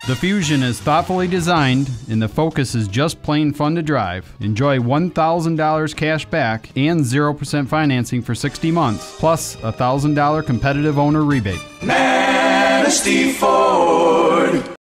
The Fusion is thoughtfully designed and the Focus is just plain fun to drive. Enjoy $1,000 cash back and 0% financing for 60 months, plus a $1,000 competitive owner rebate. Manistee Ford.